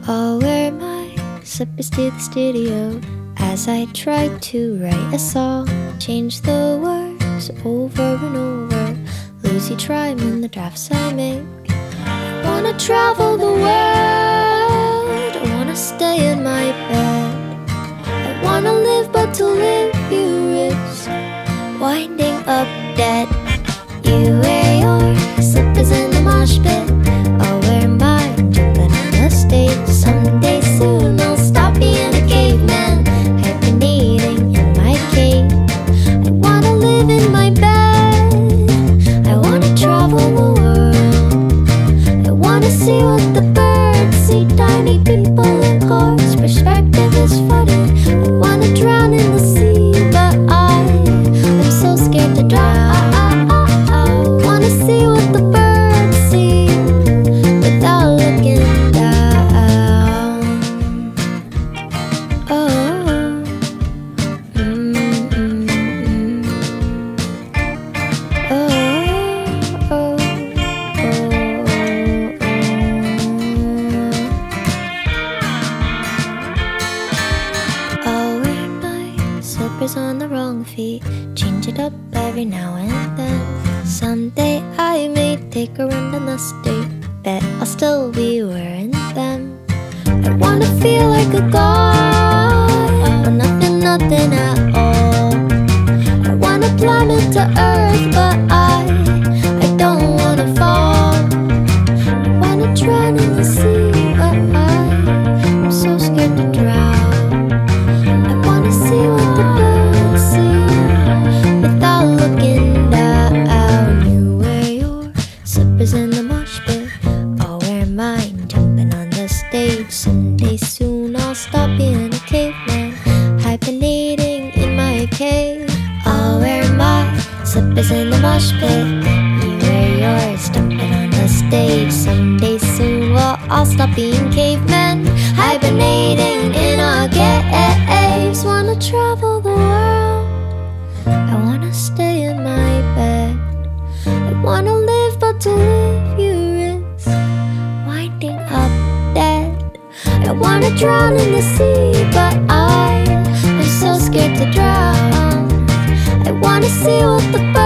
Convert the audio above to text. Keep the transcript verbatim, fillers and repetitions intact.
I'll wear my slippers to the studio as I try to write a song. Change the words over and over, lose each rhyme in the drafts I make. I wanna travel the world, I wanna stay in my bed. I wanna live, but to live you risk winding up dead. You wear your slippers in the mosh pit, I'll wear mine jumping on the stage. Someday soon I'll stop being a caveman, hibernating in my cave. I wanna live in my bed, I wanna travel the world. I wanna see what the birds see, tiny people in cars, perspective is funny. I wanna drown in the sea, but I, I'm so scared to drown. See what the birds see without looking down. Oh, mm-hmm. oh, oh, oh, oh. I'll wear my slippers on the wrong feet, change it up every now and then. Someday I may take a run down the street, bet I'll still be wearing them. I wanna feel like a god, or nothing, nothing at all. I wanna plummet to earth, but I, I don't wanna fall. I wanna drown in the sea, but I, I'm so scared to drown. I wanna see what the birds see without looking down. Slippers in the mosh pit, I'll wear mine jumping on the stage. Someday soon I'll stop being a caveman, hibernating in my cave. I'll wear my slippers in the mosh pit, you wear yours jumping on the stage. Someday soon we'll all stop being cavemen, hibernating in our caves. Wanna travel the world, I wanna stay in my bed. I wanna live, but to live you risk winding up dead. I wanna drown in the sea, but I, I'm so scared to drown. I wanna see what the